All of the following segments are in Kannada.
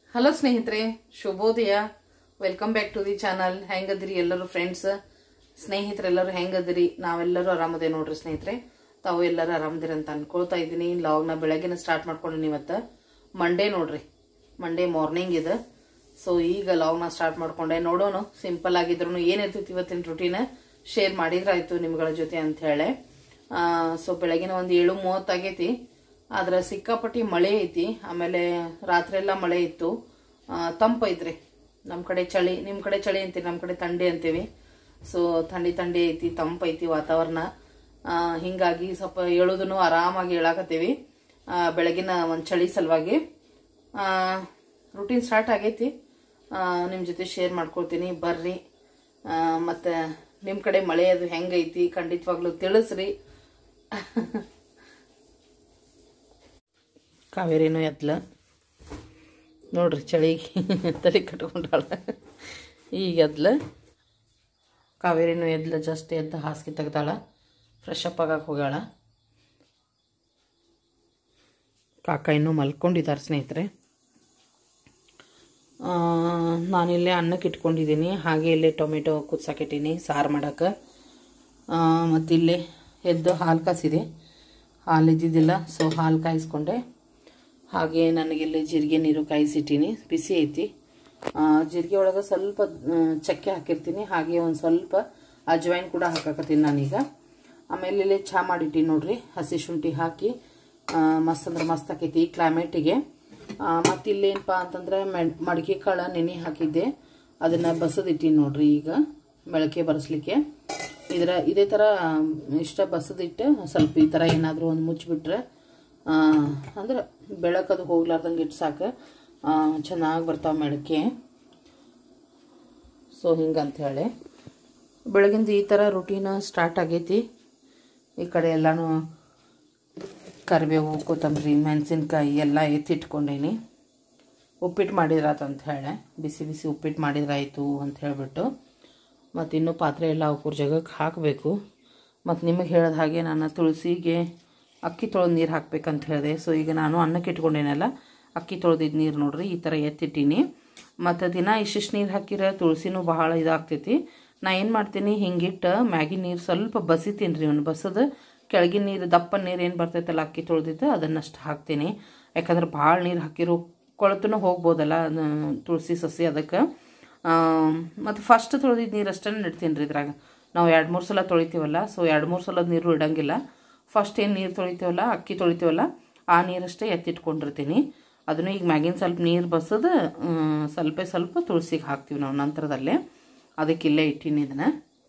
ಹಲೋ ಸ್ನೇಹಿತರೆ, ಶುಭೋದಯ. Welcome back to the channel. ಹೆಂಗದಿರಿ ಎಲ್ಲರೂ ಫ್ರೆಂಡ್ಸ್ ಸ್ನೇಹಿತರೆಲ್ಲರೂ ಹೆಂಗದಿರಿ? ನಾವೆಲ್ಲರೂ ಆರಾಮದೇ ನೋಡ್ರಿ ಸ್ನೇಹಿತರೆ. ತಾವು ಎಲ್ಲರೂ ಆರಾಮದಿರಿ ಅಂತ ಅನ್ಕೊಳ್ತಾ ಇದ್ದೀನಿ. ಲಾಗ್ನ ಬೆಳಗ್ಗೆನ ಸ್ಟಾರ್ಟ್ ಮಾಡ್ಕೊಂಡಿನಿ. ಇವತ್ತು ಮಂಡೇ ನೋಡ್ರಿ, ಮಂಡೇ ಮಾರ್ನಿಂಗ್ ಇದೆ. ಸೊ ಈಗ ಲಾಗ್ನ ಸ್ಟಾರ್ಟ್ ಮಾಡ್ಕೊಂಡೆ. ನೋಡೋಣ ಸಿಂಪಲ್ ಆಗಿದ್ರು ಏನಿರ್ತೈತಿ ಇವತ್ತಿನ ರೂಟೀನ್ ಶೇರ್ ಮಾಡಿದ್ರಾಯ್ತು ನಿಮ್ಗಳ ಜೊತೆ ಅಂತ ಹೇಳಿ. ಸೊ ಬೆಳಗಿನ ಒಂದು 7:30 ಆಗೈತಿ. ಆದ್ರೆ ಸಿಕ್ಕಾಪಟ್ಟಿ ಮಳೆ ಐತಿ. ಆಮೇಲೆ ರಾತ್ರಿ ಎಲ್ಲ ಮಳೆ ಇತ್ತು. ತಂಪೈತ್ರಿ. ನಮ್ಮ ಕಡೆ ಚಳಿ, ನಿಮ್ಮ ಕಡೆ ಚಳಿ ಅಂತೀವಿ, ನಮ್ಮ ಕಡೆ ಥಂಡಿ ಅಂತೀವಿ. ಸೊ ಥಂಡಿ ಐತಿ, ತಂಪೈತಿ ವಾತಾವರಣ. ಹಿಂಗಾಗಿ ಸ್ವಲ್ಪ ಹೇಳೋದನ್ನು ಆರಾಮಾಗಿ ಹೇಳಾಕತ್ತೀವಿ ಬೆಳಗಿನ ಒಂದು ಚಳಿ ಸಲುವಾಗಿ. ರೂಟೀನ್ ಸ್ಟಾರ್ಟ್ ಆಗೈತಿ, ನಿಮ್ಮ ಜೊತೆ ಶೇರ್ ಮಾಡ್ಕೊಳ್ತೀನಿ ಬರ್ರಿ. ಮತ್ತು ನಿಮ್ಮ ಕಡೆ ಮಳೆ ಅದು ಹೆಂಗೈತಿ ಖಂಡಿತವಾಗ್ಲೂ ತಿಳಿಸ್ರಿ. ಕಾವೇರಿನೂ ಎದ್ಲ ನೋಡ್ರಿ, ಚಳಿಗೆ ತಲೆ ಕಟ್ಕೊಂಡಾಳ. ಈಗ ಎದ್ಲ ಕಾವೇರಿನೂ ಎದ್ಲ, ಜಸ್ಟ್ ಎದ್ದು ಹಾಸಿಗೆ ತೆಗ್ದಾಳ, ಫ್ರೆಶ್ ಅಪ್ ಆಗಕ್ಕೆ ಹೋಗ್ಯಾಳ. ಕಾಕ ಇನ್ನೂ ಮಲ್ಕೊಂಡಿದ್ದಾರೆ ಸ್ನೇಹಿತರೆ. ನಾನಿಲ್ಲೇ ಅನ್ನಕ್ಕೆ ಇಟ್ಕೊಂಡಿದ್ದೀನಿ, ಹಾಗೆ ಇಲ್ಲೇ ಟೊಮೆಟೊ ಕುದ್ಸಾಕಿಟ್ಟೀನಿ ಸಾರು ಮಾಡೋಕ್ಕೆ. ಮತ್ತು ಇಲ್ಲೇ ಎದ್ದು ಹಾಲು ಕಾಸಿದೆ, ಹಾಲು ಇದ್ದಿದ್ದಿಲ್ಲ, ಸೊ ಹಾಲು ಕಾಯಿಸ್ಕೊಂಡೆ. ಹಾಗೆ ನನಗಿಲ್ಲಿ ಜೀರಿಗೆ ನೀರು ಕಾಯಿಸಿಟ್ಟೀನಿ, ಬಿಸಿ ಐತಿ. ಜೀರಿಗೆ ಒಳಗೆ ಸ್ವಲ್ಪ ಚಕ್ಕೆ ಹಾಕಿರ್ತೀನಿ, ಹಾಗೆ ಒಂದು ಸ್ವಲ್ಪ ಅಜ್ವೈನ್ ಕೂಡ ಹಾಕಾಕತ್ತೀನಿ ನಾನೀಗ. ಆಮೇಲೆ ಇಲ್ಲಿ ಚಹಾ ಮಾಡಿಟ್ಟಿನಿ ನೋಡ್ರಿ, ಹಸಿ ಶುಂಠಿ ಹಾಕಿ. ಮಸ್ತ್ ಅಂದ್ರೆ ಮಸ್ತ್ ಆಕೈತಿ ಈ ಕ್ಲೈಮೇಟಿಗೆ. ಮತ್ತು ಇಲ್ಲೇನಪ್ಪ ಅಂತಂದ್ರೆ ಮಡಿಕೆ ಕಾಳು ನೆನೆ ಹಾಕಿದ್ದೆ, ಅದನ್ನು ಬಸದಿಟ್ಟಿನಿ ನೋಡ್ರಿ. ಈಗ ಬೆಳಕೆ ಬರೆಸ್ಲಿಕ್ಕೆ ಇದೇ ಥರ ಇಷ್ಟ ಬಸದಿಟ್ಟು ಸ್ವಲ್ಪ ಈ ಥರ ಏನಾದರೂ ಒಂದು ಮುಚ್ಚಿಬಿಟ್ರೆ ಅಂದ್ರೆ ಬೆಳಕದು ಹೋಗ್ಲಾರ್ದಂಗೆ ಇಟ್ಟು ಸಾಕು, ಚೆನ್ನಾಗಿ ಬರ್ತಾವೆ ಮೆಳಕೆ. ಸೊ ಹಿಂಗಂತ ಹೇಳಿ ಬೆಳಗಿಂದ ಈ ಥರ ರುಟೀನ್ ಸ್ಟಾರ್ಟ್ ಆಗೈತಿ. ಈ ಕಡೆ ಎಲ್ಲನೂ ಕರಿಬೇವು, ಕೊತ್ತಂಬರಿ, ಮೆಣಸಿನ್ಕಾಯಿ ಎಲ್ಲ ಎತ್ತಿಟ್ಕೊಂಡೇನಿ. ಉಪ್ಪಿಟ್ಟು ಮಾಡಿದ್ರಾತು ಅಂತ ಹೇಳಿ, ಬಿಸಿ ಬಿಸಿ ಉಪ್ಪಿಟ್ಟು ಮಾಡಿದ್ರಾಯ್ತು ಅಂತ ಹೇಳಿಬಿಟ್ಟು. ಮತ್ತು ಇನ್ನೂ ಪಾತ್ರೆ ಎಲ್ಲ ಅವಕೂರ ಜಾಗಕ್ಕೆ ಹಾಕಬೇಕು. ಮತ್ತು ನಿಮಗೆ ಹೇಳಿದ ಹಾಗೆ ನಾನು ತುಳಸಿಗೆ ಅಕ್ಕಿ ತೊಳೆದು ನೀರು ಹಾಕ್ಬೇಕಂತ ಹೇಳಿದೆ. ಸೊ ಈಗ ನಾನು ಅನ್ನಕ್ಕೆ ಇಟ್ಕೊಂಡೇನಲ್ಲ, ಅಕ್ಕಿ ತೊಳೆದಿದ್ದು ನೀರು ನೋಡ್ರಿ ಈ ಥರ ಎತ್ತಿಟ್ಟೀನಿ. ಮತ್ತು ದಿನ ಇಷ್ಟಿಷ್ಟು ನೀರು ಹಾಕಿರ ತುಳಸಿನೂ ಬಹಳ ಇದಾಗ್ತೈತಿ. ನಾ ಏನು ಮಾಡ್ತೀನಿ, ಹಿಂಗಿಟ್ಟು ಮ್ಯಾಗಿ ನೀರು ಸ್ವಲ್ಪ ಬಸಿತೀನಿ ರೀ. ಅವ್ನು ಬಸದು ಕೆಳಗಿನ ನೀರು, ದಪ್ಪ ನೀರು ಏನು ಬರ್ತೈತಲ್ಲ ಅಕ್ಕಿ ತೊಳೆದಿದ್ದು ಅದನ್ನಷ್ಟು ಹಾಕ್ತೀನಿ. ಯಾಕಂದ್ರೆ ಭಾಳ ನೀರು ಹಾಕಿರೋ ಕೊಳತೂ ಹೋಗ್ಬೋದಲ್ಲ ತುಳಸಿ ಸಸಿ, ಅದಕ್ಕೆ. ಮತ್ತು ಫಸ್ಟ್ ತೊಳೆದಿದ್ದು ನೀರು ಅಷ್ಟೇ ಇಡ್ತೀನಿ ರೀ ಇದ್ರಾಗ. ನಾವು 2-3 ಸಲ ತೊಳಿತೀವಲ್ಲ, ಸೊ 2-3 ಸಲದ ನೀರು ಇಡೋಂಗಿಲ್ಲ. ಫಸ್ಟ್ ಏನು ನೀರು ತೊಳಿತೀವಲ್ಲ, ಅಕ್ಕಿ ತೊಳಿತೀವಲ್ಲ, ಆ ನೀರಷ್ಟೇ ಎತ್ತಿಟ್ಕೊಂಡಿರ್ತೀನಿ. ಅದನ್ನು ಈಗ ಮ್ಯಾಗಿನ ಸ್ವಲ್ಪ ನೀರು ಬಸದು ಸ್ವಲ್ಪ ತುಳಸಿಗೆ ಹಾಕ್ತೀವಿ ನಾವು ನಂತರದಲ್ಲೇ. ಅದಕ್ಕೆ ಇಲ್ಲೇ ಇಟ್ಟೀನಿ ಇದನ್ನು.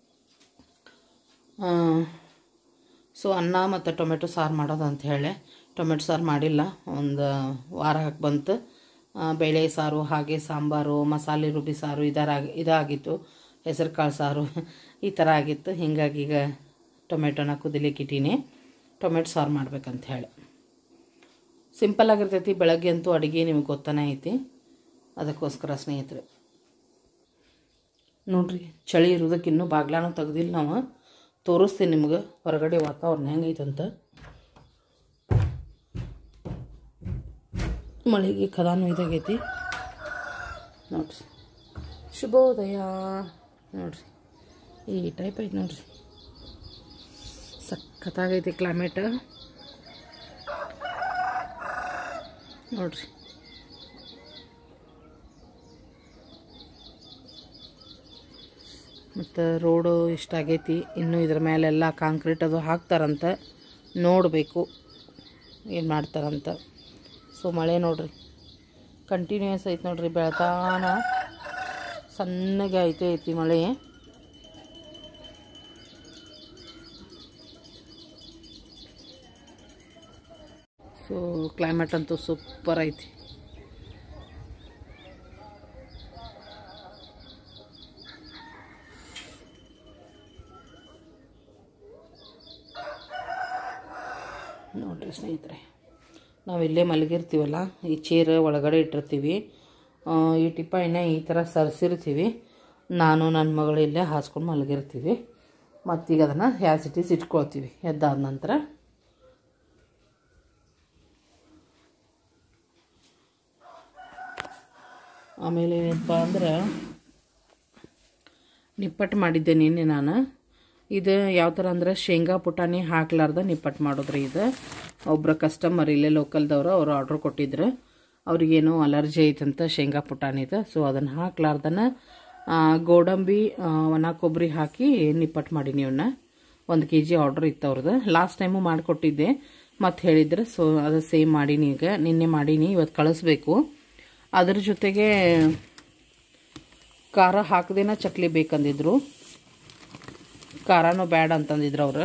ಸೊ ಅನ್ನ ಮತ್ತು ಟೊಮೆಟೊ ಸಾರು ಮಾಡೋದು ಅಂತ ಹೇಳಿ. ಟೊಮೆಟೊ ಸಾರು ಮಾಡಿಲ್ಲ, ಒಂದು ವಾರ ಹಾಕಿ ಬಂತು. ಬೇಳೆ ಸಾರು, ಹಾಗೆ ಸಾಂಬಾರು, ಮಸಾಲೆ ರುಬ್ಬಿ ಸಾರು ಇದಾಗಿತ್ತು. ಹೆಸರು ಕಾಳು ಸಾರು ಈ ಥರ ಆಗಿತ್ತು. ಹಿಂಗಾಗಿ ಈಗ ಟೊಮೆಟೊನ ಕುದಿಲಿಕ್ಕೆ ಇಟ್ಟೀನಿ, ಟೊಮೆಟೊ ಸಾರು ಮಾಡ್ಬೇಕಂತ ಹೇಳಿ. ಸಿಂಪಲ್ ಆಗಿರ್ತೈತಿ ಬೆಳಗ್ಗೆ ಅಂತೂ ಅಡುಗೆ, ನಿಮಗೆ ಗೊತ್ತಾನೆ ಐತಿ. ಅದಕ್ಕೋಸ್ಕರ ಸ್ನೇಹಿತರೆ ನೋಡ್ರಿ, ಚಳಿ ಇರೋದಕ್ಕೆ ಇನ್ನೂ ಬಾಗ್ಲಾನು ತೆಗ್ದಿಲ್ಲ. ನಾವು ತೋರಿಸ್ತೀನಿ ನಿಮ್ಗೆ ಹೊರಗಡೆ ವಾತಾವರಣ ಹೆಂಗೈತಂತ. ಮಳೆಗೆ ಕದಾನು ಇದಾಗೈತಿ ನೋಡ್ರಿ. ಶುಭೋದಯ ನೋಡ್ರಿ, ಈ ಟೈಪ್ ಐತಿ ನೋಡ್ರಿ. ಸಖತ್ತಾಗೈತಿ ಕ್ಲೈಮೇಟ್ ನೋಡ್ರಿ. ಮತ್ತು ರೋಡು ಇಷ್ಟಾಗೈತಿ. ಇನ್ನು ಇದ್ರ ಮೇಲೆಲ್ಲ ಕಾಂಕ್ರೀಟ್ ಅದು ಹಾಕ್ತಾರಂತ, ನೋಡಬೇಕು ಏನು ಮಾಡ್ತಾರಂತ. ಸೊ ಮಳೆ ನೋಡ್ರಿ ಕಂಟಿನ್ಯೂಸ್ ಐತಿ ನೋಡ್ರಿ, ಬೆಳತಾನ ಸಣ್ಣಗೆ ಐತಿ ಮಳೆ. ಸೊ ಕ್ಲೈಮೇಟ್ ಅಂತೂ ಸೂಪರ್ ಐತಿ. ನೋಡ್ರಿ ಸ್ನೇಹಿತರೆ, ನಾವಿಲ್ಲೇ ಮಲಗಿರ್ತೀವಲ್ಲ, ಈ ಚೇರ್ ಒಳಗಡೆ ಇಟ್ಟಿರ್ತೀವಿ. ಈ ಟಿಪಾಯಿನ ಈ ಥರ ಸರಿಸಿರ್ತೀವಿ. ನಾನು ನನ್ನ ಮಗಳು ಇಲ್ಲೇ ಹಾಸ್ಕೊಂಡು ಮಲಗಿರ್ತೀವಿ. ಮತ್ತೀಗ ಅದನ್ನು ಆ್ಯಸ್ ಇಟ್ ಈಸ್ ಇಟ್ಕೊಳ್ತೀವಿ ಎದ್ದಾದ ನಂತರ. ಆಮೇಲೆ ಏನಪ್ಪ ಅಂದ್ರೆ ನಿಪ್ಪಟ್ಟು ಮಾಡಿದ್ದೆ ನಿನ್ನೆ ನಾನು. ಇದು ಯಾವ ಥರ ಅಂದ್ರೆ ಶೇಂಗಾ ಪುಟಾಣಿ ಹಾಕ್ಲಾರ್ದ ನಿಪ್ಪಟ್ಟು ಮಾಡೋದ್ರಿ. ಇದು ಒಬ್ಬರು ಕಸ್ಟಮರ್ ಇಲ್ಲೇ ಲೋಕಲ್ದವರು ಅವರು ಆರ್ಡ್ರ್ ಕೊಟ್ಟಿದ್ರು. ಅವ್ರಿಗೇನೋ ಅಲರ್ಜಿ ಐತಂತ ಶೇಂಗಾ ಪುಟಾಣಿದು. ಸೊ ಅದನ್ನು ಹಾಕ್ಲಾರ್ದನ ಗೋಡಂಬಿ ಒಣ ಕೊಬ್ಬರಿ ಹಾಕಿ ನಿಪ್ಪಟ್ಟು ಮಾಡೀನಿ. ಇವನ್ನ 1 kg ಆರ್ಡ್ರ್ ಇತ್ತು ಅವ್ರದ್ದು. ಲಾಸ್ಟ್ ಟೈಮು ಮಾಡಿಕೊಟ್ಟಿದ್ದೆ ಮತ್ತು ಹೇಳಿದ್ರೆ. ಸೊ ಅದು ಸೇಮ್ ಮಾಡೀನಿ. ಈಗ ನಿನ್ನೆ ಮಾಡೀನಿ, ಇವತ್ತು ಕಳಿಸ್ಬೇಕು. ಅದ್ರ ಜೊತೆಗೆ ಖಾರ ಹಾಕದೇನ ಚಕ್ಲಿ ಬೇಕಂದಿದ್ರು. ಖಾರನೂ ಬ್ಯಾಡ ಅಂತಂದಿದ್ರು ಅವರು.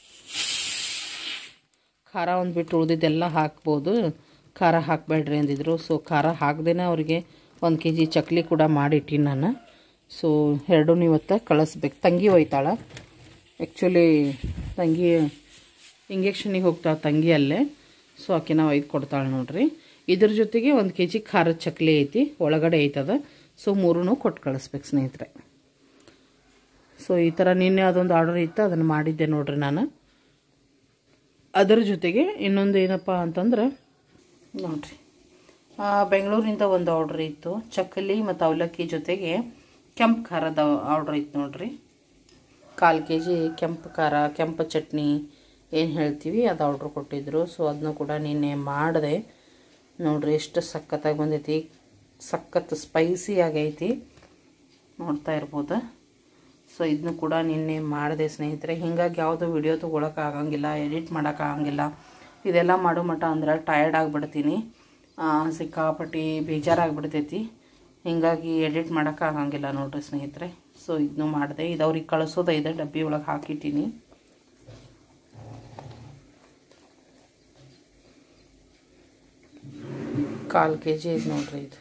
ಖಾರ ಒಂದು ಬಿಟ್ಟು ಉಳಿದಿದ್ದೆಲ್ಲ ಹಾಕ್ಬೋದು, ಖಾರ ಹಾಕಬೇಡ್ರಿ ಅಂದಿದ್ರು. ಸೊ ಖಾರ ಹಾಕ್ದೇನೆ ಅವ್ರಿಗೆ 1 kg ಚಕ್ಲಿ ಕೂಡ ಮಾಡಿಟ್ಟಿನಿ ನಾನು. ಸೊ ಎರಡೂ ಇವತ್ತು ಕಳಿಸ್ಬೇಕು. ತಂಗಿ ಒಯ್ತಾಳ. ಆ್ಯಕ್ಚುಲಿ ತಂಗಿ ಇಂಜೆಕ್ಷನಿಗೆ ಹೋಗ್ತಾಳೆ ತಂಗಿ ಅಲ್ಲೇ. ಸೊ ಆಕೆ ನಾವು ಒಯ್ದು ಕೊಡ್ತಾಳೆ ನೋಡ್ರಿ. ಇದ್ರ ಜೊತೆಗೆ 1 kg ಖಾರದ ಚಕ್ಲಿ ಐತಿ, ಒಳಗಡೆ ಐತದ. ಸೊ 3 ಕೊಟ್ಟು ಕಳಿಸ್ಬೇಕು ಸ್ನೇಹಿತರೆ. ಸೊ ಈ ಥರ ನಿನ್ನೆ ಅದೊಂದು ಆರ್ಡರ್ ಇತ್ತು, ಅದನ್ನು ಮಾಡಿದ್ದೆ ನೋಡ್ರಿ ನಾನು. ಅದರ ಜೊತೆಗೆ ಇನ್ನೊಂದು ಏನಪ್ಪ ಅಂತಂದ್ರೆ ನೋಡ್ರಿ, ಬೆಂಗಳೂರಿಂದ ಒಂದು ಆರ್ಡ್ರ್ ಇತ್ತು. ಚಕ್ಕಲಿ ಮತ್ತು ಅವಲಕ್ಕಿ ಜೊತೆಗೆ ಕೆಂಪು ಖಾರದ ಆರ್ಡ್ರ್ ಇತ್ತು ನೋಡ್ರಿ. 1/4 kg ಕೆಂಪು ಖಾರ, ಕೆಂಪು ಚಟ್ನಿ ಏನು ಹೇಳ್ತೀವಿ ಅದು ಆರ್ಡ್ರ್ ಕೊಟ್ಟಿದ್ರು. ಸೊ ಅದನ್ನು ಕೂಡ ನಿನ್ನೆ ಮಾಡಿದೆ ನೋಡ್ರಿ. ಎಷ್ಟು ಸಖತ್ತಾಗಿ ಬಂದೈತಿ, ಸಖತ್ ಸ್ಪೈಸಿ ಆಗೈತಿ, ನೋಡ್ತಾ ಇರ್ಬೋದು. ಸೊ ಇದನ್ನು ಕೂಡ ನಿನ್ನೆ ಮಾಡಿದೆ ಸ್ನೇಹಿತರೆ. ಹೀಗಾಗಿ ಯಾವುದೋ ವಿಡಿಯೋ ತೊಗೊಳಕ್ಕಾಗಂಗಿಲ್ಲ, ಎಡಿಟ್ ಮಾಡೋಕ್ಕಾಗಂಗಿಲ್ಲ. ಇದೆಲ್ಲ ಮಾಡೋ ಮಟ್ಟ ಅಂದ್ರೆ ಟಯರ್ಡ್ ಆಗಿಬಿಡ್ತೀನಿ, ಸಿಕ್ಕಾಪಟ್ಟಿ ಬೇಜಾರಾಗಿಬಿಡ್ತೈತಿ. ಹೀಗಾಗಿ ಎಡಿಟ್ ಮಾಡೋಕ್ಕಾಗಂಗಿಲ್ಲ ನೋಡ್ರಿ ಸ್ನೇಹಿತರೆ. ಸೊ ಇದನ್ನು ಮಾಡಿದೆ. ಇದು ಅವ್ರಿಗೆ ಕಳಿಸೋದ ಇದೆ, ಡಬ್ಬಿ ಒಳಗೆ ಹಾಕಿಟ್ಟಿನಿ. ಕಾಲು kg ಐತೆ ನೋಡ್ರಿ ಇದು.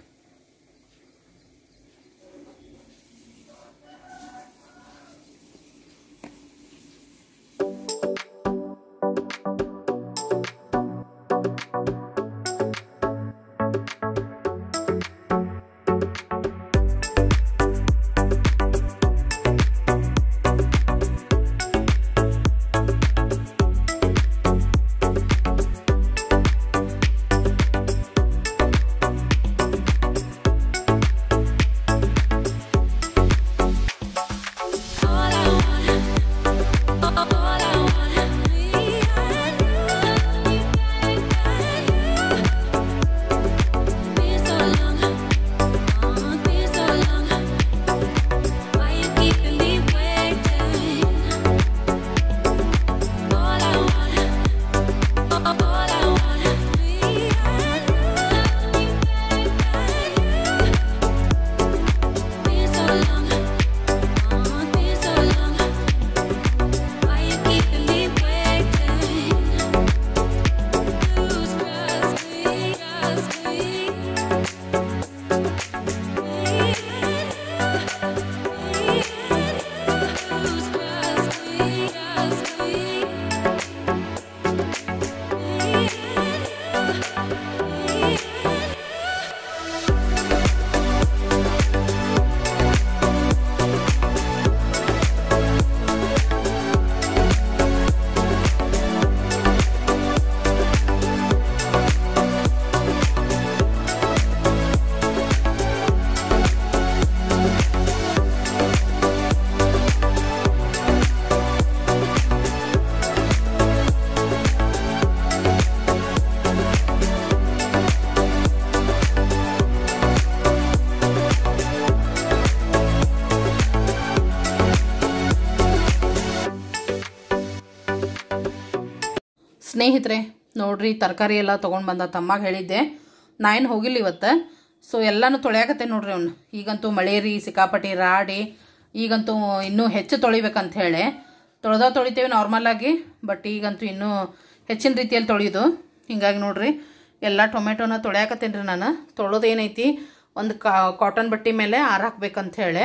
ಸ್ನೇಹಿತರೆ ನೋಡ್ರಿ, ತರಕಾರಿ ಎಲ್ಲ ತೊಗೊಂಡು ಬಂದ ತಮ್ಮಗೆ ಹೇಳಿದ್ದೆ. ನಾನು ಹೋಗಿಲ್ಲ ಇವತ್ತು. ಸೊ ಎಲ್ಲನೂ ತೊಳೆಯಾಕತ್ತೆ ನೋಡ್ರಿ ಅವ್ನು. ಈಗಂತೂ ಮಳೆ ರೀ, ಸಿಕ್ಕಾಪಟ್ಟಿ ರಾಡಿ. ಈಗಂತೂ ಇನ್ನೂ ಹೆಚ್ಚು ತೊಳಿಬೇಕಂತ ಹೇಳಿ ತೊಳಿತೇವೆ ನಾರ್ಮಲಾಗಿ. ಬಟ್ ಈಗಂತೂ ಇನ್ನೂ ಹೆಚ್ಚಿನ ರೀತಿಯಲ್ಲಿ ತೊಳೆಯೋದು. ಹಿಂಗಾಗಿ ನೋಡ್ರಿ ಎಲ್ಲ ಟೊಮೆಟೊನ ತೊಳೆಯಾಕತ್ತೇನೆ ರೀ ನಾನು. ತೊಳೋದೇನೈತಿ, ಒಂದು ಕಾಟನ್ ಬಟ್ಟೆ ಮೇಲೆ ಹಾಕ್ಬೇಕಂತ ಹೇಳಿ.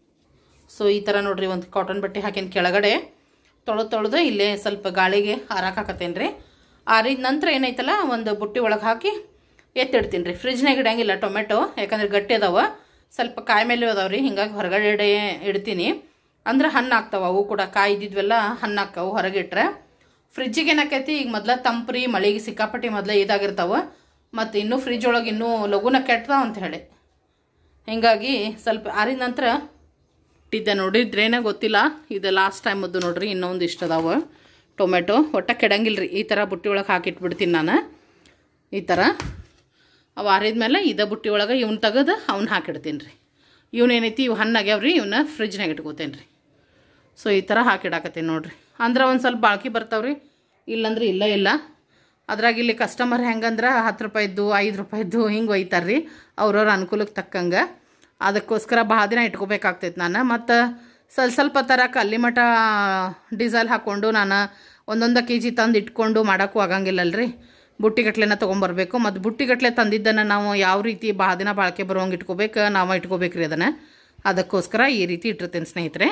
ಸೊ ಈ ಥರ ನೋಡ್ರಿ, ಒಂದು ಕಾಟನ್ ಬಟ್ಟೆ ಹಾಕಿನ ಕೆಳಗಡೆ ತೊಳೆದು ಇಲ್ಲೇ ಸ್ವಲ್ಪ ಗಾಳಿಗೆ ಹಾಕತ್ತೇನೆ ರೀ. ಆರಿದ ನಂತರ ಏನೈತಲ್ಲ ಒಂದು ಬುಟ್ಟಿ ಒಳಗೆ ಹಾಕಿ ಎತ್ತಿಡ್ತೀನಿ ರೀ. ಫ್ರಿಜ್ನಾಗ ಇಡಂಗಿಲ್ಲ ಟೊಮೆಟೊ, ಯಾಕಂದ್ರೆ ಗಟ್ಟಿ ಅದಾವ, ಸ್ವಲ್ಪ ಕಾಯಿ ಮೇಲೆ ಅದಾವ್ರಿ. ಹಿಂಗಾಗಿ ಹೊರಗಡೆ ಇಡ್ತೀನಿ. ಅಂದ್ರೆ ಹಣ್ಣು ಆಗ್ತಾವ ಅವು ಕೂಡ. ಕಾಯಿ ಇದ್ದಿದ್ವೆಲ್ಲ ಹಣ್ಣು ಹಾಕ್ತಾವು ಹೊರಗಿಟ್ರೆ. ಫ್ರಿಜ್ಜಿಗೆ ಏನಾಕೈತಿ, ಈಗ ಮೊದಲ ತಂಪ್ರಿ ಮಳೆಗೆ ಸಿಕ್ಕಾಪಟ್ಟಿ ಮೊದಲೇ ಇದಾಗಿರ್ತಾವೆ. ಮತ್ತು ಇನ್ನೂ ಫ್ರಿಜ್ ಒಳಗೆ ಇನ್ನೂ ಲಘುನ ಕೆಟ್ಟದಾವ ಅಂತ ಹೇಳಿ. ಹೀಗಾಗಿ ಸ್ವಲ್ಪ ಆರಿದ ನಂತರ ಇಟ್ಟಿದ್ದೆ ನೋಡಿದ್ರೇನ ಗೊತ್ತಿಲ್ಲ. ಇದು ಲಾಸ್ಟ್ ಟೈಮದ್ದು ನೋಡ್ರಿ. ಇನ್ನೊಂದು ಇಷ್ಟು ಅದಾವ ಟೊಮೆಟೊ. ಒಟ್ಟ ಕೆಡಂಗಿಲ್ಲ ರೀ. ಈ ಥರ ಬುಟ್ಟಿ ಒಳಗೆ ಹಾಕಿಟ್ಬಿಡ್ತೀನಿ ನಾನು. ಈ ಥರ ಅವು ಆರಿದ್ಮೇಲೆ ಇದೇ ಬುಟ್ಟಿ ಒಳಗೆ ಇವ್ನ ತೆಗೆದು ಅವ್ನ ಹಾಕಿಡ್ತೀನಿ ರೀ. ಇವನೇನೈತಿ ಇವು ಹಣ್ಣಾಗ್ಯಾವ್ರಿ. ಇವನ್ನ ಫ್ರಿಜ್ನಾಗ ಇಟ್ಕೋತೇನೆ ರೀ. ಸೊ ಈ ಥರ ಹಾಕಿಡಾಕತ್ತೀನಿ ನೋಡಿರಿ. ಅಂದ್ರೆ ಒಂದು ಸ್ವಲ್ಪ ಬಾಳ್ಕಿ ಬರ್ತಾವ್ರಿ, ಇಲ್ಲಂದ್ರೆ ಇಲ್ಲ. ಅದ್ರಾಗ ಇಲ್ಲಿ ಕಸ್ಟಮರ್ ಹೆಂಗಂದ್ರೆ 10 ರೂಪಾಯಿದ್ದು 5 ರೂಪಾಯಿದ್ದು ಹಿಂಗೆ ಒಯ್ತಾರೆ ರೀ, ಅವ್ರವ್ರ ಅನುಕೂಲಕ್ಕೆ ತಕ್ಕಂಗೆ. ಅದಕ್ಕೋಸ್ಕರ ಭಾಳ ದಿನ ಇಟ್ಕೋಬೇಕಾಗ್ತೈತೆ ನಾನು. ಮತ್ತು ಸ್ವಲ್ಪ ತರಕ್ಕೆ ಅಲ್ಲಿ ಮಟ ಡೀಸೆಲ್ ಹಾಕ್ಕೊಂಡು ನಾನು 1 kg ತಂದು ಇಟ್ಕೊಂಡು ಮಾಡೋಕ್ಕೂ ಆಗಂಗಿಲ್ಲಲ್ರಿ. ಬುಟ್ಟಿಗಟ್ಲೆನ ತೊಗೊಂಬರ್ಬೇಕು. ಮತ್ತು ಬುಟ್ಟಿಗಟ್ಲೆ ತಂದಿದ್ದನ್ನು ನಾವು ಯಾವ ರೀತಿ ಭಾಳ ದಿನ ಬಾಳಿಕೆ ಬರುವಂಗೆ ಇಟ್ಕೋಬೇಕು, ನಾವು ಇಟ್ಕೋಬೇಕ್ರಿ ಅದನ್ನು. ಅದಕ್ಕೋಸ್ಕರ ಈ ರೀತಿ ಇಟ್ಟಿರ್ತೀನಿ ಸ್ನೇಹಿತರೆ.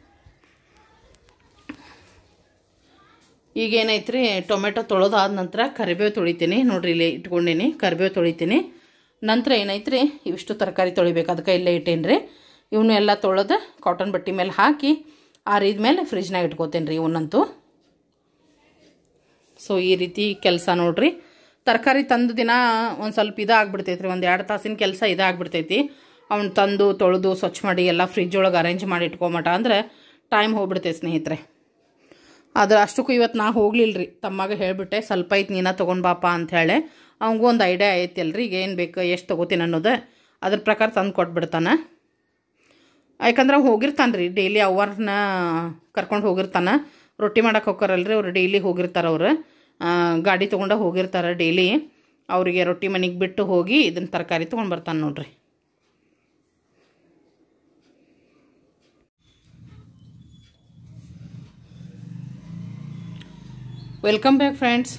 ಈಗೇನೈತ್ರಿ, ಟೊಮೆಟೊ ತೊಳೆದಾದ ನಂತರ ಕರಿಬೇವು ತೊಳಿತೀನಿ ನೋಡ್ರಿ. ಇಲ್ಲಿ ಇಟ್ಕೊಂಡೀನಿ, ಕರಿಬೇವು ತೊಳಿತೀನಿ. ನಂತರ ಏನೈತ್ರಿ, ಇವಿಷ್ಟು ತರಕಾರಿ ತೊಳಿಬೇಕು. ಅದಕ್ಕೆ ಇಲ್ಲೇ ಇಟ್ಟೇನಿ ರೀ. ಇವನು ಎಲ್ಲ ತೊಳೆದು ಕಾಟನ್ ಬಟ್ಟೆ ಮೇಲೆ ಹಾಕಿ ಆರಿದ ಮೇಲೆ ಫ್ರಿಜ್ನಾಗ ಇಟ್ಕೋತೇನೆ ರೀ ಇವನ್ನಂತೂ. ಸೊ ಈ ರೀತಿ ಕೆಲಸ ನೋಡ್ರಿ. ತರಕಾರಿ ತಂದು ದಿನ ಒಂದು ಸ್ವಲ್ಪ ಇದಾಗ್ಬಿಡ್ತೈತಿ ರೀ. 1-2 ತಾಸಿನ ಕೆಲಸ ಇದಾಗ್ಬಿಡ್ತೈತಿ. ಅವ್ನು ತಂದು ತೊಳೆದು ಸ್ವಚ್ಛ ಮಾಡಿ ಎಲ್ಲ ಫ್ರಿಜ್ ಒಳಗೆ ಅರೇಂಜ್ ಮಾಡಿ ಇಟ್ಕೊಂಮಟ ಅಂದ್ರೆ ಟೈಮ್ ಹೋಗ್ಬಿಡ್ತೈತೆ ಸ್ನೇಹಿತರೆ. ಅದು ಅಷ್ಟಕ್ಕೂ ಇವತ್ತು ನಾ ಹೋಗ್ಲಿಲ್ಲ ರೀ. ತಮ್ಮಗೆ ಹೇಳಿಬಿಟ್ಟೆ, ಸ್ವಲ್ಪ ಐತೆ ನೀನ ತೊಗೊಂಡು ಬಾಪ ಅಂಥೇಳಿ. ಅವ್ನಿಗೂ ಒಂದು ಐಡಿಯಾ ಐತಿ ಅಲ್ರಿ, ಈಗ ಏನು ಬೇಕು ಎಷ್ಟು ತೊಗೋತೀನಿ ಅನ್ನೋದು ಅದ್ರ ಪ್ರಕಾರ ತಂದು ಕೊಟ್ಬಿಡ್ತಾನೆ. ಯಾಕಂದ್ರೆ ಹೋಗಿರ್ತಾನೆ ರೀ ಡೈಲಿ. ಅವ್ರನ್ನ ಕರ್ಕೊಂಡು ಹೋಗಿರ್ತಾನೆ. ರೊಟ್ಟಿ ಮಾಡಕ್ಕೆ ಹೋಗ್ತಾರಲ್ರಿ ಅವ್ರು, ಡೈಲಿ ಹೋಗಿರ್ತಾರೆ. ಅವರು ಗಾಡಿ ತೊಗೊಂಡು ಹೋಗಿರ್ತಾರೆ ಡೈಲಿ. ಅವರಿಗೆ ರೊಟ್ಟಿ ಮನೆಗೆ ಬಿಟ್ಟು ಹೋಗಿ ಇದನ್ನು ತರಕಾರಿ ತೊಗೊಂಡು ಬರ್ತಾನೆ ನೋಡ್ರಿ. Welcome back friends.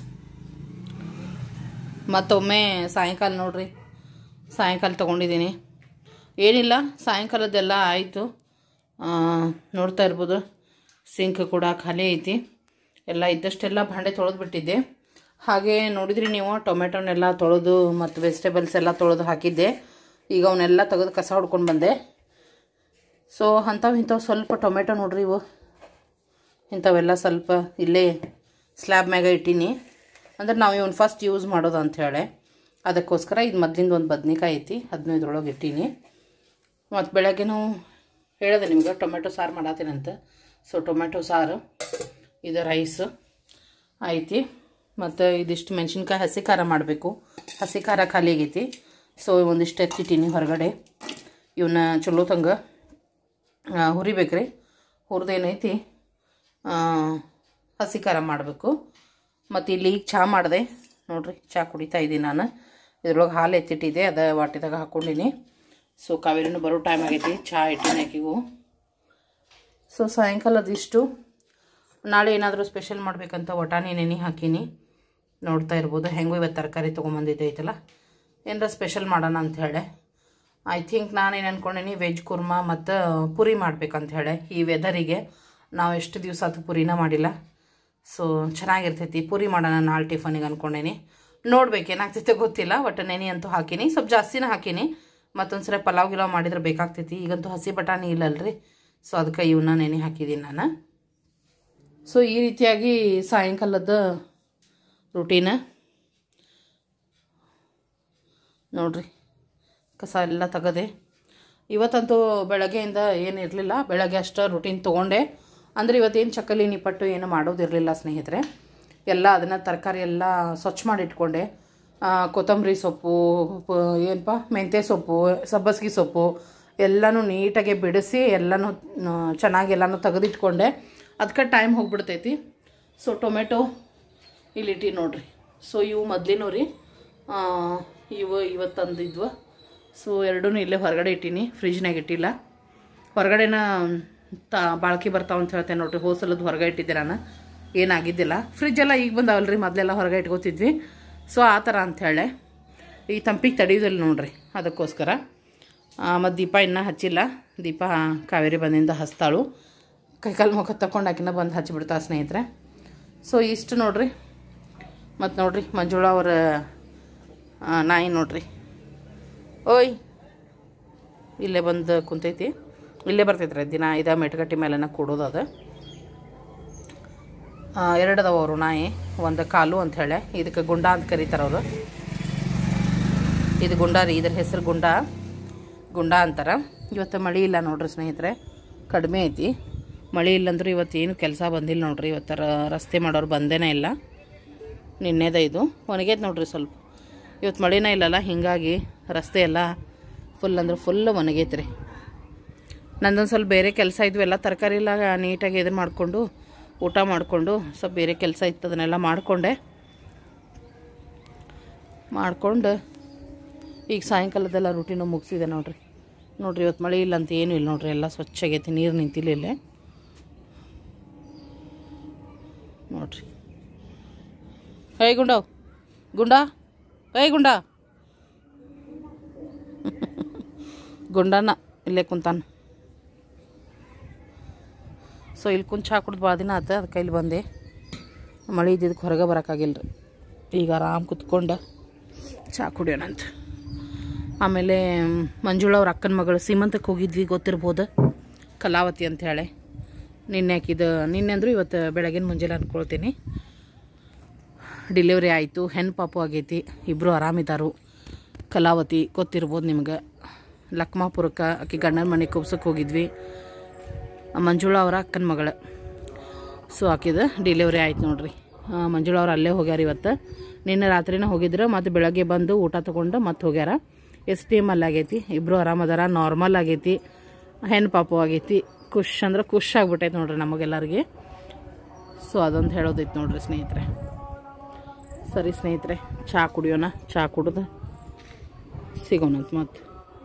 ಮತ್ತೊಮ್ಮೆ ಸಾಯಂಕಾಲ ನೋಡ್ರಿ, ಸಾಯಂಕಾಲ ತೊಗೊಂಡಿದ್ದೀನಿ. ಏನಿಲ್ಲ, ಸಾಯಂಕಾಲದ್ದೆಲ್ಲ ಆಯಿತು. ನೋಡ್ತಾ ಇರ್ಬೋದು, ಸಿಂಕ್ ಕೂಡ ಖಾಲಿ ಐತಿ. ಎಲ್ಲ ಇದ್ದಷ್ಟೆಲ್ಲ ಭಾಂಡೆ ತೊಳೆದು ಬಿಟ್ಟಿದ್ದೆ. ಹಾಗೆ ನೋಡಿದ್ರಿ ನೀವು, ಟೊಮೆಟೊನೆಲ್ಲ ತೊಳೆದು ಮತ್ತು ವೆಜಿಟೇಬಲ್ಸ್ ಎಲ್ಲ ತೊಳೆದು ಹಾಕಿದ್ದೆ. ಈಗ ಅವನ್ನೆಲ್ಲ ತೆಗೆದು ಕಸ ಹೊಡ್ಕೊಂಡು ಬಂದೆ. ಸೊ ಇಂಥವು ಸ್ವಲ್ಪ ಟೊಮೆಟೊ ನೋಡ್ರಿ, ಇವು ಇಂಥವೆಲ್ಲ ಸ್ವಲ್ಪ ಇಲ್ಲೇ ಸ್ಲ್ಯಾಬ್ ಮ್ಯಾಗ ಇಟ್ಟೀನಿ. ಅಂದ್ರೆ ನಾವು ಇವನು ಫಸ್ಟ್ ಯೂಸ್ ಮಾಡೋದು ಅಂಥೇಳಿ ಅದಕ್ಕೋಸ್ಕರ. ಇದು ಮೊದಲಿಂದ ಒಂದು ಬದ್ನಿಕಾಯಿ ಐತಿ, ಅದನ್ನೂ ಇದ್ರೊಳಗೆ ಇಟ್ಟೀನಿ. ಮತ್ತು ಬೆಳಗ್ಗೆ ನಾವು ಹೇಳಿದೆ ನಿಮ್ಗೆ ಟೊಮೆಟೊ ಸಾರು ಮಾಡತ್ತೀನಂತ. ಸೊ ಟೊಮೆಟೊ ಸಾರು, ಇದು ರೈಸು ಐತಿ. ಮತ್ತು ಇದಿಷ್ಟು ಮೆಣಸಿನ್ಕಾಯಿ ಹಸಿ ಖಾರ ಮಾಡಬೇಕು. ಹಸಿ ಖಾರ ಖಾಲಿ ಆಗೈತಿ. ಸೊ ಒಂದಿಷ್ಟು ಎತ್ತಿಟ್ಟೀನಿ ಹೊರಗಡೆ. ಇವನ್ನ ಚಲೋ ತಂಗ ಹುರಿಬೇಕ್ರಿ. ಹುರಿದೇನೈತಿ ಹಸಿ ಖಾರ ಮಾಡಬೇಕು. ಮತ್ತು ಇಲ್ಲಿ ಈಗ ಚಹಾ ಮಾಡಿದೆ ನೋಡ್ರಿ, ಚಹಾ ಕುಡಿತಾ ಇದ್ದೀನಿ ನಾನು. ಇದ್ರೊಳಗೆ ಹಾಲು ಎತ್ತಿಟ್ಟಿದ್ದೆ, ಅದು ವಾಟಿದಾಗ ಹಾಕ್ಕೊಂಡಿನಿ. ಸೊ ಕಾವೇರಿನೂ ಬರೋ ಟೈಮ್ ಆಗೈತಿ, ಚಹಾ ಇಟ್ಟಿನಿ ಆಕಿಗೂ. ಸೊ ಸಾಯಂಕಾಲದಿಷ್ಟು. ನಾಳೆ ಏನಾದರೂ ಸ್ಪೆಷಲ್ ಮಾಡಬೇಕಂತ ವಟಾಣಿ ನೆನೆ ಹಾಕೀನಿ. ನೋಡ್ತಾ ಇರ್ಬೋದು. ಹೆಂಗೂ ಇವತ್ತು ತರಕಾರಿ ತೊಗೊಂಬಂದಿದ್ದೆ ಐತಲ್ಲ, ಏನಾರ ಸ್ಪೆಷಲ್ ಮಾಡೋಣ ಅಂಥೇಳಿ. ಐ ಥಿಂಕ್ ನಾನೇನು ಅಂದ್ಕೊಂಡೀನಿ, ವೆಜ್ ಕುರ್ಮಾ ಮತ್ತು ಪುರಿ ಮಾಡ್ಬೇಕಂತ ಹೇಳಿ. ಈ ವೆದರಿಗೆ ನಾವು ಎಷ್ಟು ದಿವಸ ಅದು ಪುರಿನ ಮಾಡಿಲ್ಲ. ಸೊ ಚೆನ್ನಾಗಿರ್ತೈತಿ, ಪುರಿ ಮಾಡೋಣ ನಾಳೆ ಟಿಫನಿಗೆ ಅಂದ್ಕೊಂಡೇನಿ. ನೋಡ್ಬೇಕು ಏನಾಗ್ತೈತೆ ಗೊತ್ತಿಲ್ಲ. ಒಟ್ಟು ನೆನೆ ಅಂತೂ ಹಾಕೀನಿ, ಸ್ವಲ್ಪ ಜಾಸ್ತಿನೇ ಹಾಕೀನಿ. ಮತ್ತೊಂದು ಸರಿ ಪಲಾವ್ ಗಿಲಾವ್ ಮಾಡಿದ್ರೆ ಬೇಕಾಗ್ತೈತಿ. ಈಗಂತೂ ಹಸಿ ಬಟಾಣಿ ಇಲ್ಲಲ್ರಿ. ಸೊ ಅದಕ್ಕೆ ಇವನ್ನ ನೆನೆ ಹಾಕಿದ್ದೀನಿ ನಾನು. ಸೊ ಈ ರೀತಿಯಾಗಿ ಸಾಯಂಕಾಲದ ರೂಟೀನ ನೋಡ್ರಿ. ಕಸ ಎಲ್ಲ ತೆಗದೆ. ಇವತ್ತಂತೂ ಬೆಳಗ್ಗೆಯಿಂದ ಏನಿರಲಿಲ್ಲ, ಬೆಳಗ್ಗೆ ಅಷ್ಟು ರೂಟೀನ್ ತೊಗೊಂಡೆ. ಅಂದರೆ ಇವತ್ತೇನು ಚಕ್ಕಲಿ ನಿಪ್ಪಟ್ಟು ಏನು ಮಾಡೋದಿರಲಿಲ್ಲ ಸ್ನೇಹಿತರೆ. ಎಲ್ಲ ಅದನ್ನು ತರಕಾರಿ ಎಲ್ಲ ಸ್ವಚ್ಛ ಮಾಡಿ ಇಟ್ಕೊಂಡೆ. ಕೊತ್ತಂಬರಿ ಸೊಪ್ಪು, ಏನಪ್ಪ ಮೆಂತ್ಯ ಸೊಪ್ಪು, ಸಬ್ಬಸಿಗೆ ಸೊಪ್ಪು ಎಲ್ಲನೂ ನೀಟಾಗಿ ಬಿಡಿಸಿ ಎಲ್ಲನೂ ಚೆನ್ನಾಗಿ ಎಲ್ಲನೂ ತೆಗೆದಿಟ್ಕೊಂಡೆ. ಅದಕ್ಕೆ ಟೈಮ್ ಹೋಗ್ಬಿಡ್ತೈತಿ. ಸೊ ಟೊಮೆಟೊ ಇಲ್ಲಿಟ್ಟು ನೋಡ್ರಿ. ಸೊ ಇವು ಮೊದಲಿನೂ ರೀ, ಇವು ಇವತ್ತು ತಂದಿದ್ವು. ಸೊ ಎರಡೂ ಇಲ್ಲೇ ಹೊರಗಡೆ ಇಟ್ಟೀನಿ, ಫ್ರಿಜ್ನಾಗ ಇಟ್ಟಿಲ್ಲ. ಹೊರಗಡೆನ ಬಾಳ್ಕಿ ಬರ್ತಾವ ಅಂತ ಹೇಳ್ತೇನೆ ನೋಡ್ರಿ. ಹೋಸಲದ್ದು ಹೊರಗೆ ಇಟ್ಟಿದ್ದೆ ನಾನು, ಏನಾಗಿದ್ದಿಲ್ಲ. ಫ್ರಿಜ್ಜೆಲ್ಲ ಈಗ ಬಂದಾವಲ್ರಿ, ಮೊದಲೆಲ್ಲ ಹೊರಗೆ ಇಟ್ಕೋತಿದ್ವಿ. ಸೊ ಆ ಥರ ಅಂಥೇಳಿ ಈ ತಂಪಿಗೆ ತಡೆಯೋದಿಲ್ಲ ನೋಡ್ರಿ, ಅದಕ್ಕೋಸ್ಕರ. ಮತ್ತು ದೀಪ ಇನ್ನೂ ಹಚ್ಚಿಲ್ಲ. ದೀಪ ಕಾವೇರಿ ಬಂದಿಂದ ಹಚ್ತಾಳು. ಕೈಕಾಲು ಮುಖ ತಗೊಂಡು ಆಕಿನ ಬಂದು ಹಚ್ಚಿಬಿಡ್ತಾ ಸ್ನೇಹಿತರೆ. ಸೊ ಇಷ್ಟು ನೋಡ್ರಿ. ಮತ್ತು ನೋಡ್ರಿ ಮಂಜುಳಾ ಅವರ ನಾಯಿ ನೋಡ್ರಿ, ಓಯ್ ಇಲ್ಲೇ ಬಂದು ಕುಂತೈತಿ. ಇಲ್ಲೇ ಬರ್ತೈತ್ರಿ ದಿನ. ಇದ ಮೆಟ್ಗಟ್ಟಿ ಮೇಲೆನ ಕೊಡೋದು. ಅದು ಎರಡದವ ಅವರು ನಾಯಿ. ಒಂದು ಕಾಲು ಅಂಥೇಳಿ, ಇದಕ್ಕೆ ಗುಂಡ ಅಂತ ಕರೀತಾರೆ ಅವರು. ಇದು ಗುಂಡ ರೀ, ಇದ್ರ ಹೆಸರು ಗುಂಡ. ಗುಂಡ ಅಂತಾರೆ. ಇವತ್ತು ಮಳೆ ಇಲ್ಲ ನೋಡ್ರಿ ಸ್ನೇಹಿತರೆ, ಕಡಿಮೆ ಐತಿ. ಮಳೆ ಇಲ್ಲಂದ್ರೂ ಇವತ್ತೇನು ಕೆಲಸ ಬಂದಿಲ್ಲ ನೋಡ್ರಿ. ಇವತ್ತು ರಸ್ತೆ ಮಾಡೋರು ಬಂದೇನೇ ಇಲ್ಲ. ನಿನ್ನೆದ ಇದು ಒಣಗೈತೆ ನೋಡ್ರಿ ಸ್ವಲ್ಪ. ಇವತ್ತು ಮಳೆನೇ ಇಲ್ಲಲ್ಲ, ಹೀಗಾಗಿ ರಸ್ತೆ ಎಲ್ಲ ಫುಲ್ ಅಂದ್ರೆ ಫುಲ್ ಒಣಗೈತೆ ರೀ. ನಂದೊಂದು ಸ್ವಲ್ಪ ಬೇರೆ ಕೆಲಸ ಇದ್ವು, ಎಲ್ಲ ತರಕಾರಿ ಎಲ್ಲ ನೀಟಾಗಿ ಇದನ್ನು ಮಾಡಿಕೊಂಡು ಊಟ ಮಾಡಿಕೊಂಡು ಸ್ವಲ್ಪ ಬೇರೆ ಕೆಲಸ ಇತ್ತು, ಅದನ್ನೆಲ್ಲ ಮಾಡ್ಕೊಂಡು ಈಗ ಸಾಯಂಕಾಲದೆಲ್ಲ ರೂಟೀನು ಮುಗಿಸಿದೆ ನೋಡ್ರಿ. ಇವತ್ತು ಮಳೆ ಇಲ್ಲ ಅಂತ ಏನೂ ಇಲ್ಲ ನೋಡ್ರಿ, ಎಲ್ಲ ಸ್ವಚ್ಛಾಗೈತಿ, ನೀರು ನಿಂತಿಲ್ಲ ಇಲ್ಲೇ ನೋಡ್ರಿ. ಏಯ್ ಗುಂಡ ಗುಂಡನ ಇಲ್ಲೇ ಕುಂತಾನ. ಸೊ ಇಲ್ಲಿ ಕುಂತು ಚಹಾ ಕುಡ್ದು ಭಾಳ ದಿನ ಆತ, ಅದಕ್ಕೆ ಇಲ್ಲಿ ಬಂದೆ. ಮಳೆ ಇದ್ದಿದ್ದಕ್ಕೆ ಹೊರಗೆ ಬರೋಕ್ಕಾಗಿಲ್ಲ ರೀ. ಈಗ ಆರಾಮ್ ಕುತ್ಕೊಂಡು ಚಹಾ ಕುಡಿಯೋಣಂತ. ಆಮೇಲೆ ಮಂಜುಳಾ ಅವ್ರ ಅಕ್ಕನ ಮಗಳು ಸೀಮಂತಕ್ಕೆ ಹೋಗಿದ್ವಿ, ಗೊತ್ತಿರ್ಬೋದು, ಕಲಾವತಿ ಅಂತ ಹೇಳಿ. ನಿನ್ನೆ ಅಂದರೂ ಇವತ್ತು ಬೆಳಗಿನ ಮುಂಜಾನೆ ಅಂದ್ಕೊಳ್ತೀನಿ. ಡಿಲಿವರಿ ಆಯಿತು, ಹೆಣ್ಣು ಪಾಪು ಆಗೈತಿ, ಇಬ್ಬರು ಆರಾಮಿದ್ದಾರು. ಕಲಾವತಿ ಗೊತ್ತಿರ್ಬೋದು ನಿಮ್ಗೆ, ಲಕ್ಮಾಪುರಕ್ಕೆ ಆಕೆ ಗಂಡನ ಮನೆ ಕುಬ್ಸಕ್ಕೆ ಹೋಗಿದ್ವಿ. ಮಂಜುಳಾ ಅವರ ಅಕ್ಕನ ಮಗಳು. ಸೊ ಆಕಿದು ಡಿಲಿವರಿ ಆಯ್ತು ನೋಡ್ರಿ. ಮಂಜುಳಾ ಅವ್ರು ಅಲ್ಲೇ ಹೋಗ್ಯಾರ ಇವತ್ತು. ನಿನ್ನೆ ರಾತ್ರಿನೇ ಹೋಗಿದ್ರು, ಮತ್ತು ಬೆಳಗ್ಗೆ ಬಂದು ಊಟ ತೊಗೊಂಡು ಮತ್ತೆ ಹೋಗ್ಯಾರ. STM ಅಲ್ಲಿ ಆಗೈತಿ, ಇಬ್ಬರು ಆರಾಮದಾರ, ನಾರ್ಮಲ್ ಆಗೈತಿ, ಹೆಣ್ಣು ಪಾಪು ಆಗೈತಿ. ಖುಷ್ ಅಂದ್ರೆ ಖುಷ್ ಆಗ್ಬಿಟ್ಟೈತೆ ನೋಡ್ರಿ ನಮಗೆಲ್ಲರಿಗೆ. ಸೊ ಅದೊಂದು ಹೇಳೋದೈತೆ ನೋಡ್ರಿ ಸ್ನೇಹಿತರೆ. ಸರಿ ಸ್ನೇಹಿತರೆ, ಚಹಾ ಕುಡಿಯೋಣ. ಚಹಾ ಕುಡಿದು ಸಿಗೋಣಂತ ಮತ್ತೆ.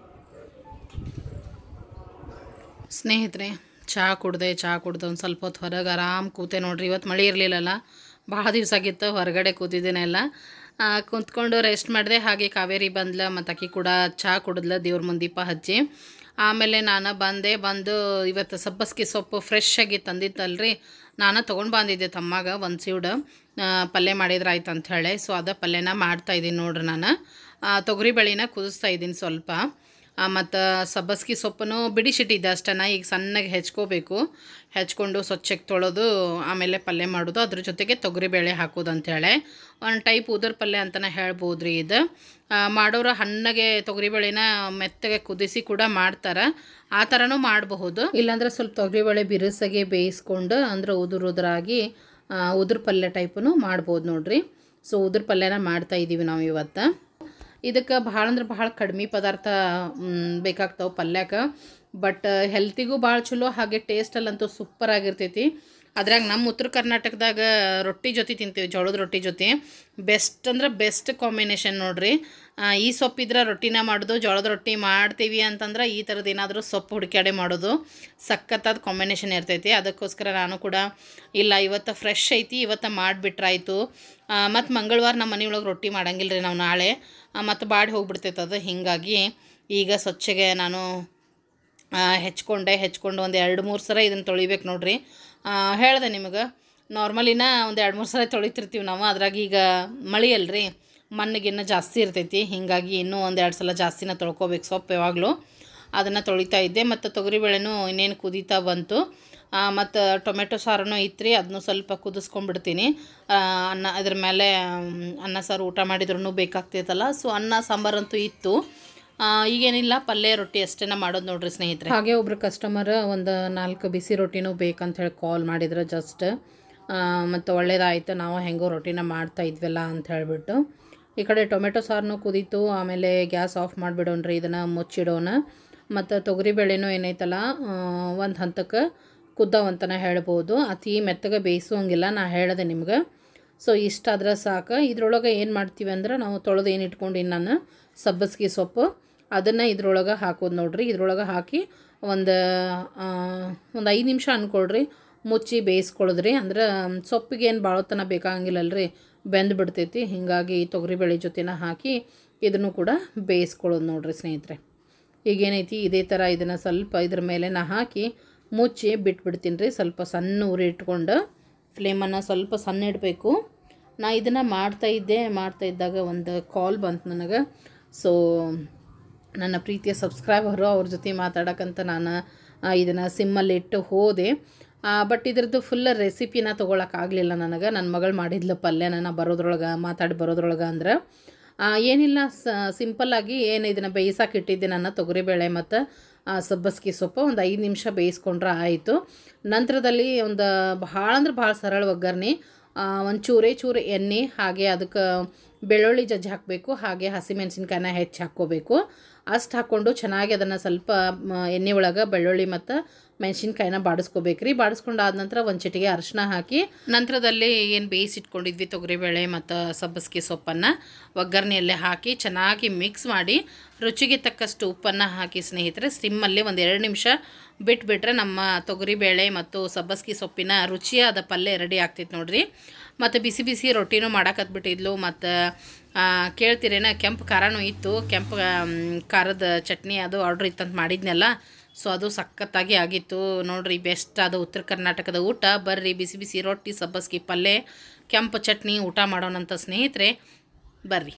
ಸ್ನೇಹಿತರೆ, ಚಹಾ ಕುಡ್ದೆ ಒಂದು ಸ್ವಲ್ಪ ಹೊತ್ತು ಹೊರಗೆ ಆರಾಮ್ ಕೂತೆ ನೋಡ್ರಿ. ಇವತ್ತು ಮಳೆ ಇರಲಿಲ್ಲಲ್ಲ, ಭಾಳ ದಿವಸ ಆಗಿತ್ತು ಹೊರಗಡೆ ಕೂತಿದ್ದೇನೆಲ್ಲ. ಕುಂತ್ಕೊಂಡು ರೆಸ್ಟ್ ಮಾಡಿದೆ. ಹಾಗೆ ಕಾವೇರಿ ಬಂದ್ಲ, ಮತ್ತು ಆಕಿ ಕೂಡ ಚಹಾ ಕುಡಿದ್ಲ, ದೇವ್ರ ಮುಂದೆ ದೀಪ ಹಚ್ಚಿ. ಆಮೇಲೆ ನಾನು ಬಂದು ಇವತ್ತು ಸಬ್ಬಸ್ಗೆ ಸೊಪ್ಪು ಫ್ರೆಶ್ ಆಗಿ ತಂದಿತ್ತಲ್ರಿ, ನಾನು ತೊಗೊಂಡು ಬಂದಿದ್ದೆ ತಮ್ಮಾಗ ಒಂದು ಸೀಡು ಪಲ್ಯ ಮಾಡಿದ್ರೆ ಆಯ್ತು ಅಂಥೇಳಿ. ಸೊ ಅದ ಪಲ್ಯನ ಮಾಡ್ತಾಯಿದ್ದೀನಿ ನೋಡ್ರಿ. ನಾನು ತೊಗರಿ ಬೇಳೆನ ಕುದಿಸ್ತಾ ಇದ್ದೀನಿ ಸ್ವಲ್ಪ. ಮತ್ತು ಸಬ್ಬಸ್ಗೆ ಸೊಪ್ಪನ್ನು ಬಿಡಿಸಿಟ್ಟಿದ್ದೆ ಅಷ್ಟನ್ನು. ಈಗ ಸಣ್ಣಗೆ ಹೆಚ್ಕೊಂಡು ಸ್ವಚ್ಛಕ್ಕೆ ತೊಳೆದು ಆಮೇಲೆ ಪಲ್ಯ ಮಾಡೋದು, ಅದ್ರ ಜೊತೆಗೆ ತೊಗರಿಬೇಳೆ ಹಾಕೋದು ಅಂಥೇಳಿ. ಒಂದು ಟೈಪ್ ಉದುರು ಪಲ್ಯ ಅಂತಲೇ ಹೇಳ್ಬೋದು ರೀ ಇದು. ಮಾಡೋರು ಹಣ್ಣಗೆ ತೊಗರಿಬೇಳೆನ ಮೆತ್ತಗೆ ಕುದಿಸಿ ಕೂಡ ಮಾಡ್ತಾರೆ, ಆ ಥರನೂ ಮಾಡಬಹುದು. ಇಲ್ಲಾಂದ್ರೆ ಸ್ವಲ್ಪ ತೊಗರಿಬೇಳೆ ಬಿರುಸಾಗಿ ಬೇಯಿಸ್ಕೊಂಡು ಅಂದ್ರೆ ಉದುರಾಗಿ ಉದುರು ಪಲ್ಯ ಟೈಪೂ ಮಾಡ್ಬೋದು ನೋಡ್ರಿ. ಸೊ ಉದುರು ಪಲ್ಯನ ಮಾಡ್ತಾಯಿದ್ದೀವಿ ನಾವು ಇವತ್ತು. ಇದಕ್ಕೆ ಭಾಳ ಅಂದ್ರೆ ಭಾಳ ಕಡಿಮೆ ಪದಾರ್ಥ ಬೇಕಾಗ್ತಾವೆ ಪಲ್ಯಕ್ಕೆ, ಬಟ್ ಹೆಲ್ತಿಗೂ ಭಾಳ ಚಲೋ, ಹಾಗೆ ಟೇಸ್ಟಲ್ಲಂತೂ ಸೂಪರ್ ಆಗಿರ್ತೈತಿ. ಅದ್ರಾಗ ನಮ್ಮ ಉತ್ತರ ಕರ್ನಾಟಕದಾಗ ರೊಟ್ಟಿ ಜೊತೆ ತಿಂತೀವಿ, ಜೋಳದ ರೊಟ್ಟಿ ಜೊತೆ. ಬೆಸ್ಟ್ ಅಂದ್ರೆ ಬೆಸ್ಟ್ ಕಾಂಬಿನೇಷನ್ ನೋಡ್ರಿ. ಈ ಸೊಪ್ಪಿದ್ರೆ ರೊಟ್ಟಿನ ಮಾಡೋದು, ಜೋಳದ ರೊಟ್ಟಿ ಮಾಡ್ತೀವಿ ಅಂತಂದ್ರೆ ಈ ಥರದ್ದು ಏನಾದರೂ ಸೊಪ್ಪು ಹುಡುಕ್ಯಾಡೆ ಮಾಡೋದು, ಸಖತ್ತಾದ ಕಾಂಬಿನೇಷನ್ ಇರ್ತೈತಿ. ಅದಕ್ಕೋಸ್ಕರ ನಾನು ಕೂಡ ಇಲ್ಲ ಇವತ್ತು ಫ್ರೆಶ್ ಐತಿ, ಇವತ್ತು ಮಾಡಿಬಿಟ್ರಾಯ್ತು. ಮತ್ತು ಮಂಗಳವಾರ ನಮ್ಮ ಮನೆಯೊಳಗೆ ರೊಟ್ಟಿ ಮಾಡಂಗಿಲ್ಲ ರೀ ನಾವು, ನಾಳೆ ಮತ್ತು ಬಾಡಿ ಹೋಗ್ಬಿಡ್ತೈತೆ ಅದು. ಹೀಗಾಗಿ ಈಗ ಸ್ವಚ್ಛಗೆ ನಾನು ಹೆಚ್ಕೊಂಡು ಒಂದು 2-3 ಸಲ ಇದನ್ನು ತೊಳಿಬೇಕು ನೋಡ್ರಿ. ಹೇಳಿದೆ ನಿಮಗೆ, ನಾರ್ಮಲಿನ ಒಂದು 2-3 ಸಲ ತೊಳಿತಿರ್ತೀವಿ ನಾವು. ಅದ್ರಾಗ ಈಗ ಮಳೆ ಅಲ್ರಿ, ಮಣ್ಣಿಗಿನ್ನ ಜಾಸ್ತಿ ಇರ್ತೈತಿ, ಹೀಗಾಗಿ ಇನ್ನೂ 1-2 ಸಲ ಜಾಸ್ತಿನ ತೊಳ್ಕೊಬೇಕು ಸೊಪ್ಪು ಯಾವಾಗಲೂ. ಅದನ್ನು ತೊಳಿತಾ ಇದ್ದೆ. ಮತ್ತು ತೊಗರಿಬೇಳೆನೂ ಇನ್ನೇನು ಕುದೀತಾ ಬಂತು. ಮತ್ತು ಟೊಮೆಟೊ ಸಾರನೂ ಇತ್ತು, ಅದನ್ನು ಸ್ವಲ್ಪ ಕುದಿಸ್ಕೊಂಡ್ಬಿಡ್ತೀನಿ. ಅದ್ರ ಮೇಲೆ ಅನ್ನ ಸಾರು ಊಟ ಮಾಡಿದ್ರೂ ಬೇಕಾಗ್ತೈತಲ್ಲ. ಸೊ ಅನ್ನ ಸಾಂಬಾರಂತೂ ಇತ್ತು. ಈಗೇನಿಲ್ಲ, ಪಲ್ಯ ರೊಟ್ಟಿ ಅಷ್ಟೇ ಮಾಡೋದು ನೋಡ್ರಿ ಸ್ನೇಹಿತರೆ. ಹಾಗೆ ಒಬ್ರು ಕಸ್ಟಮರ್ ಒಂದು 4 ಬಿಸಿ ರೊಟ್ಟಿನೂ ಬೇಕಂತ ಹೇಳಿ ಕಾಲ್ ಮಾಡಿದ್ರು ಜಸ್ಟ್. ಮತ್ತು ಒಳ್ಳೇದಾಯಿತು, ನಾವು ಹೆಂಗೋ ರೊಟ್ಟಿನ ಮಾಡ್ತಾ ಇದ್ವಲ್ಲ ಅಂತ ಹೇಳಿಬಿಟ್ಟು. ಈ ಕಡೆ ಟೊಮೆಟೊ ಸಾರನೂ ಕುದೀತು. ಆಮೇಲೆ ಗ್ಯಾಸ್ ಆಫ್ ಮಾಡಿಬಿಡೋಣ್ರಿ, ಇದನ್ನು ಮುಚ್ಚಿಡೋಣ. ಮತ್ತು ತೊಗರಿಬೇಳೆನೂ ಏನೈತಲ್ಲ ಒಂದು ಹಂತಕ್ಕೆ ಕುದ್ದಾವಂತನ ಹೇಳ್ಬೋದು, ಅತಿ ಮೆತ್ತಗೆ ಬೇಯಿಸೋಂಗಿಲ್ಲ, ನಾ ಹೇಳಿದೆ ನಿಮ್ಗೆ. ಸೊ ಇಷ್ಟಾದ್ರೆ ಸಾಕು. ಇದ್ರೊಳಗೆ ಏನು ಮಾಡ್ತೀವಿ ಅಂದ್ರೆ, ನಾವು ತೊಳೆದು ಏನು ಇಟ್ಕೊಂಡಿನಿ ನಾನು ಸಬ್ಬಸ್ಗೆ ಸೊಪ್ಪು, ಅದನ್ನು ಇದ್ರೊಳಗೆ ಹಾಕೋದು ನೋಡ್ರಿ. ಇದ್ರೊಳಗೆ ಹಾಕಿ ಒಂದು 5 ನಿಮಿಷ ಅಂದ್ಕೊಳ್ರಿ, ಮುಚ್ಚಿ ಬೇಯಿಸ್ಕೊಳ್ಳೋದ್ರಿ. ಅಂದ್ರೆ ಸೊಪ್ಪಿಗೆ ಏನು ಭಾಳತನ ಬೇಕಾಗಂಗಿಲ್ಲಲ್ರಿ, ಬೆಂದು ಬಿಡ್ತೈತಿ. ಹೀಗಾಗಿ ತೊಗರಿಬೇಳೆ ಜೊತೆನ ಹಾಕಿ ಇದನ್ನು ಕೂಡ ಬೇಯಿಸ್ಕೊಳ್ಳೋದು ನೋಡ್ರಿ ಸ್ನೇಹಿತರೆ. ಈಗೇನೈತಿ ಇದೇ ಥರ ಇದನ್ನು ಸ್ವಲ್ಪ ಇದ್ರ ಮೇಲೆ ನಾ ಹಾಕಿ ಮುಚ್ಚಿ ಬಿಟ್ಬಿಡ್ತೀನಿ ರೀ. ಸ್ವಲ್ಪ ಸಣ್ಣ ಉರಿ ಇಟ್ಕೊಂಡು ಫ್ಲೇಮನ್ನು ಸ್ವಲ್ಪ ಸಣ್ಣ ಇಡಬೇಕು. ನಾ ಇದನ್ನು ಮಾಡ್ತಾಯಿದ್ದಾಗ ಒಂದು ಕಾಲ್ ಬಂತು ನನಗೆ. ಸೊ ನನ್ನ ಪ್ರೀತಿಯ ಸಬ್ಸ್ಕ್ರೈಬರು, ಅವ್ರ ಜೊತೆ ಮಾತಾಡೋಕ್ಕಂತ ನಾನು ಇದನ್ನು ಸಿಮ್ಮಲ್ಲಿ ಇಟ್ಟು ಹೋದೆ. ಬಟ್ ಇದ್ರದ್ದು ಫುಲ್ ರೆಸಿಪಿನ ತೊಗೊಳಕ್ಕಾಗಲಿಲ್ಲ ನನಗೆ. ನನ್ನ ಮಗಳು ಮಾಡಿದ್ಲು ಪಲ್ಯನ ಮಾತಾಡಿ ಬರೋದ್ರೊಳಗೆ ಅಂದ್ರೆ. ಏನಿಲ್ಲ ಸಿಂಪಲ್ಲಾಗಿ ಏನು ಇದನ್ನು ಬೇಯಿಸಕ್ಕೆ ಇಟ್ಟಿದ್ದೆ ನಾನು ತೊಗರಿಬೇಳೆ ಮತ್ತು ಸಬ್ಬಸ್ಗೆ ಸೊಪ್ಪು ಒಂದು 5 ನಿಮಿಷ ಬೇಯಿಸ್ಕೊಂಡ್ರೆ ಆಯಿತು. ನಂತರದಲ್ಲಿ ಒಂದು ಭಾಳ ಅಂದ್ರೆ ಭಾಳ ಸರಳ ಒಗ್ಗರಣೆ. ಒಂದು ಚೂರೇ ಎಣ್ಣೆ, ಹಾಗೆ ಅದಕ್ಕೆ ಬೆಳ್ಳುಳ್ಳಿ ಜಜ್ಜಿ ಹಾಕಬೇಕು, ಹಾಗೆ ಹಸಿಮೆಣಸಿನ್ಕಾಯಿನ ಹೆಚ್ಚಿ ಹಾಕ್ಕೋಬೇಕು. ಅಷ್ಟು ಹಾಕ್ಕೊಂಡು ಚೆನ್ನಾಗಿ ಅದನ್ನು ಸ್ವಲ್ಪ ಎಣ್ಣೆ ಒಳಗೆ ಬೆಳ್ಳುಳ್ಳಿ ಮತ್ತು ಮೆಣಸಿನ್ಕಾಯಿನ ಬಾಡಿಸ್ಕೋಬೇಕ್ರಿ. ಬಾಡಿಸ್ಕೊಂಡಾದ ನಂತರ ಒಂದು ಚಿಟಿಗೆ ಅರಿಶಿನ ಹಾಕಿ ನಂತರದಲ್ಲಿ ಏನು ಬೇಯಿಸಿಟ್ಕೊಂಡಿದ್ವಿ ತೊಗರಿಬೇಳೆ ಮತ್ತು ಸಬ್ಬಸ್ಗೆ ಸೊಪ್ಪನ್ನು ಒಗ್ಗರಣೆಯಲ್ಲೇ ಹಾಕಿ ಚೆನ್ನಾಗಿ ಮಿಕ್ಸ್ ಮಾಡಿ ರುಚಿಗೆ ತಕ್ಕಷ್ಟು ಉಪ್ಪನ್ನು ಹಾಕಿ ಸ್ನೇಹಿತರೆ ಸಿಮ್ಮಲ್ಲಿ ಒಂದು 2 ನಿಮಿಷ ಬಿಟ್ಬಿಟ್ರೆ ನಮ್ಮ ತೊಗರಿಬೇಳೆ ಮತ್ತು ಸಬ್ಬಸ್ಗೆ ಸೊಪ್ಪಿನ ರುಚಿಯಾದ ಪಲ್ಯ ರೆಡಿ ಆಗ್ತೈತೆ ನೋಡ್ರಿ. ಮತ್ತು ಬಿಸಿ ಬಿಸಿ ರೊಟ್ಟಿನೂ ಮಾಡಾಕತ್ಬಿಟ್ಟಿದ್ಲು. ಮತ್ತು ಕೇಳ್ತೀರೇನ ಕೆಂಪು ಖಾರನೂ ಇತ್ತು, ಕೆಂಪು ಖಾರದ ಚಟ್ನಿ ಅದು ಆರ್ಡ್ರ್ ಇತ್ತಂತ ಮಾಡಿದ್ನಲ್ಲ. ಸೊ ಅದು ಸಖತ್ತಾಗಿ ಆಗಿತ್ತು ನೋಡ್ರಿ. ಬೆಸ್ಟ್ ಅದು ಉತ್ತರ ಕರ್ನಾಟಕದ ಊಟ. ಬರ್ರಿ ಬಿಸಿ ಬಿಸಿ ರೊಟ್ಟಿ, ಸಬ್ಬಸ್ಗೆ ಪಲ್ಯ, ಕೆಂಪು ಚಟ್ನಿ ಊಟ ಮಾಡೋಣಂತ ಸ್ನೇಹಿತರೆ, ಬರ್ರಿ.